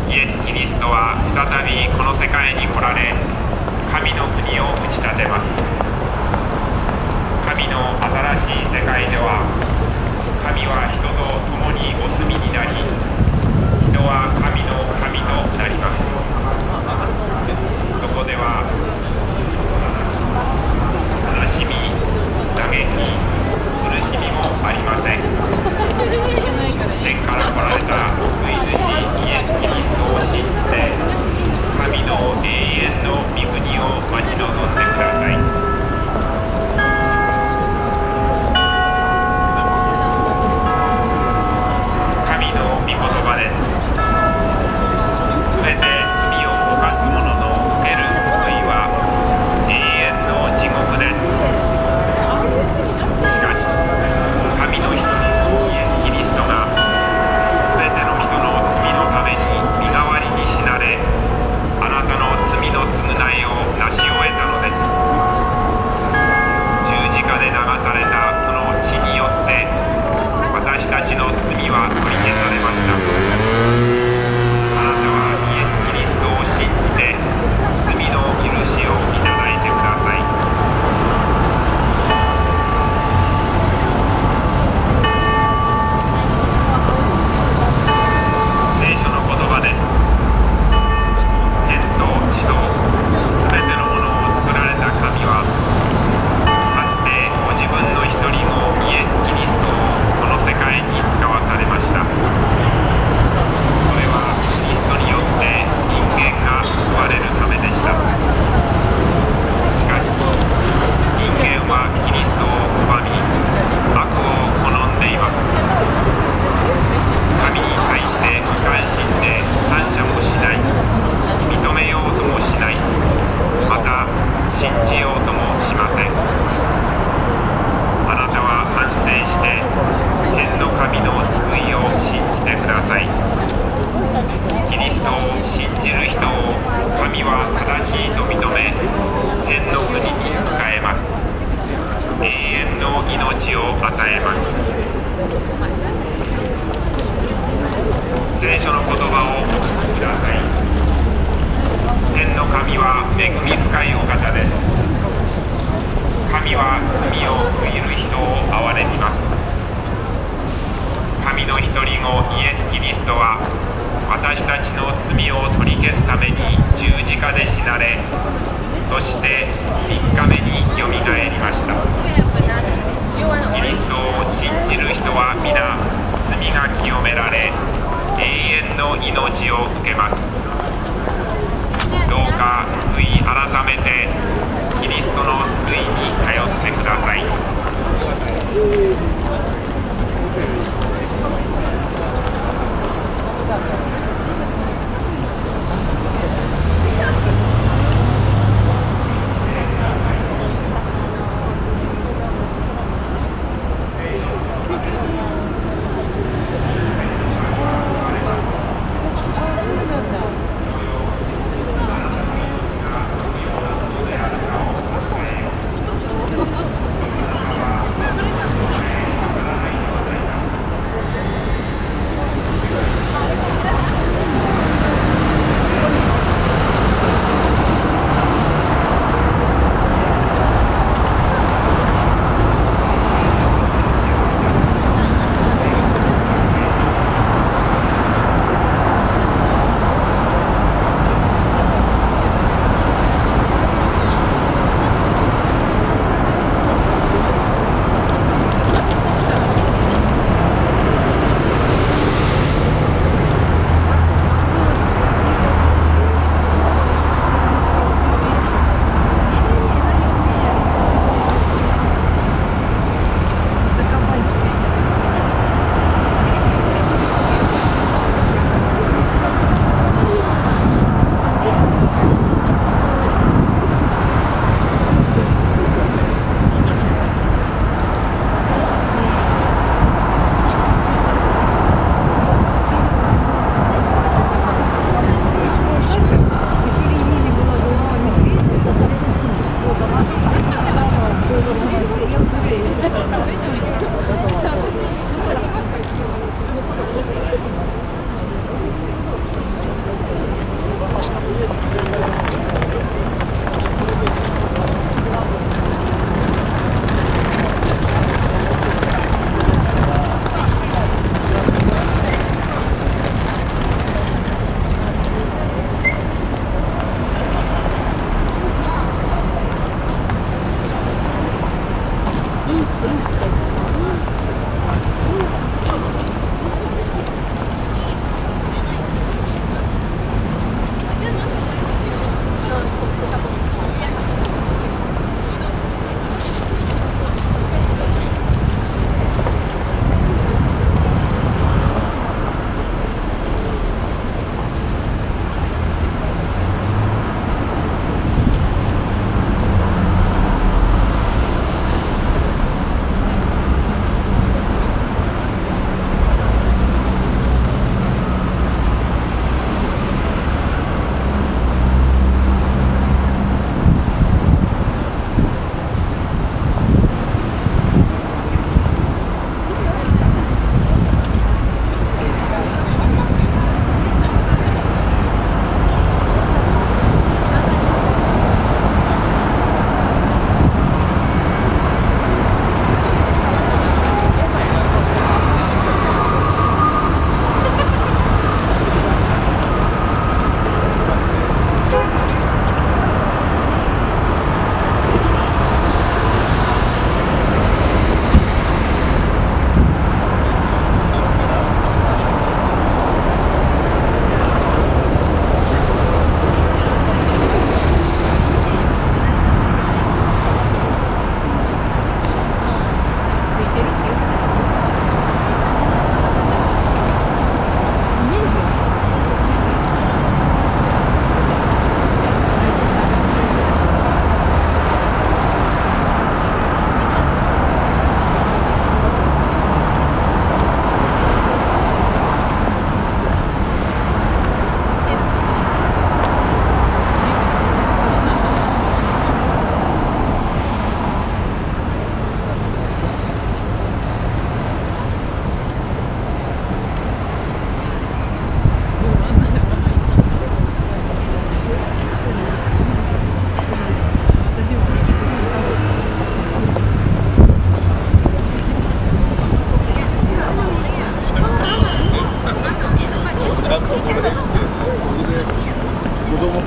イエス・キリストは再びこの世界に来られ、神の国を打ち立てます。神の新しい世界では、神は人と共にお住みになり、人は神の神となります。そこでは悲しみ、嘆き、苦しみもありません。天から来られた救い主イエス・キリストを信じて、神の永遠の御国を待ち望んでください。神の御言葉です。すべて罪を犯す者の受ける救いは永遠の地獄です。しかし、神の人イエス・キリストがすべての人の罪のために身代わりに死なれ、あなたの罪の償いを成し終えたのです。十字架で流されたその血によって私たちの罪は取り消されました。あなたはイエス・キリストを信じて罪の許しをいただいてください。聖書の言葉です。天と地とすべてのものを作られた神は、かつてご自分の一人のイエス・キリストをこの世界に使わされました。それはキリストによって人間が救われるためでした。しかし、人間はキリストを拒み、悪を好んでいます。神に対して無関心で感謝もしない、認めようともしない、また信じようともしません。あなたは反省して天の神の救いを信じてください。キリストを信じる人を神は正しいと認め、天の国に迎えます。永遠の命を与えます。聖書の言葉をお聞きください。天の神は恵み深いお方です。神は罪を悔いる人を憐れみます。神の一人子イエス・キリストは私たちの罪を取り消すために十字架で死なれ、そして3日目によみがえりました。キリストを信じる人は皆罪が清められ、永遠の命を受けます。どうか悔い改めてキリストの救いに頼ってください。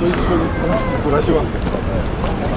と一緒に楽しく暮らします。